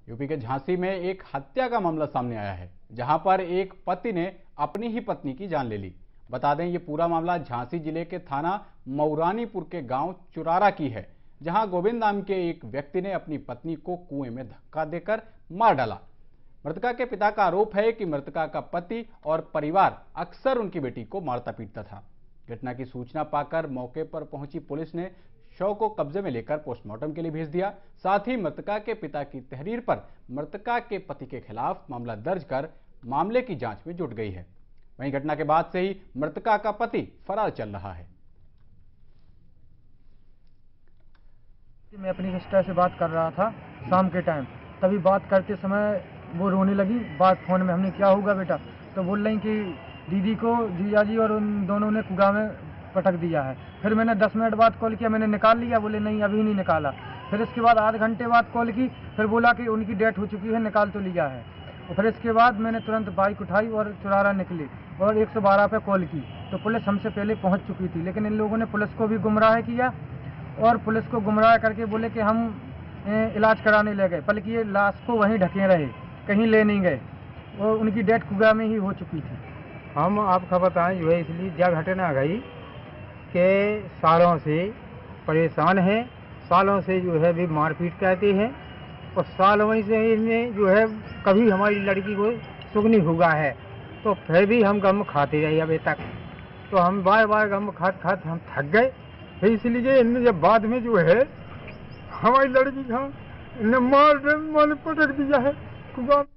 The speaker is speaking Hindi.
यूपी के झांसी में एक हत्या का मामला सामने आया है, जहां पर एक पति ने अपनी ही पत्नी की जान ले ली। बता दें, ये पूरा मामला झांसी जिले के थाना मऊरानीपुर के गांव चुरारा की है, जहां गोविंद नाम के एक व्यक्ति ने अपनी पत्नी को कुएं में धक्का देकर मार डाला। मृतका के पिता का आरोप है कि मृतका का पति और परिवार अक्सर उनकी बेटी को मारता पीटता था। घटना की सूचना पाकर मौके पर पहुंची पुलिस ने शव को कब्जे में लेकर पोस्टमार्टम के लिए भेज दिया। साथ ही मृतका के पिता की तहरीर पर मृतका के पति के खिलाफ मामला दर्ज कर मामले की जांच में जुट गई है। वहीं घटना के बाद से ही मृतका का पति फरार चल रहा है। मैं अपनी सिस्टर से बात कर रहा था शाम के टाइम, तभी बात करते समय वो रोने लगी। बात फोन में, हमने क्या होगा बेटा, तो बोल रही कि दीदी को जीजा जी और उन दोनों ने कुआं में पटक दिया है। फिर मैंने 10 मिनट बाद कॉल किया, मैंने निकाल लिया, बोले नहीं अभी नहीं निकाला। फिर इसके बाद आधे घंटे बाद कॉल की, फिर बोला कि उनकी डेथ हो चुकी है, निकाल तो लिया है। और फिर इसके बाद मैंने तुरंत बाइक उठाई और चुरारा निकली और 112 पे कॉल की, तो पुलिस हमसे पहले पहुंच चुकी थी। लेकिन इन लोगों ने पुलिस को भी गुमराह किया और पुलिस को गुमराह करके बोले कि हम इलाज कराने ले गए, बल्कि ये लाश को वहीं ढके रहे, कहीं ले नहीं गए और उनकी डेथ कुआं में ही हो चुकी थी। हम आपका बताएं जो है, इसलिए यह घटना गई कि सालों से परेशान हैं, सालों से जो है भी मारपीट करते हैं और सालों से इनमें जो है कभी हमारी लड़की को सुख नहीं हुआ है, तो फिर भी हम गम खाते रहे अभी तक। तो हम बार बार गम खाते हम थक गए। फिर इसलिए इनने जब बाद में जो है हमारी लड़की का इन्हें मार पटक दिया है कुआं।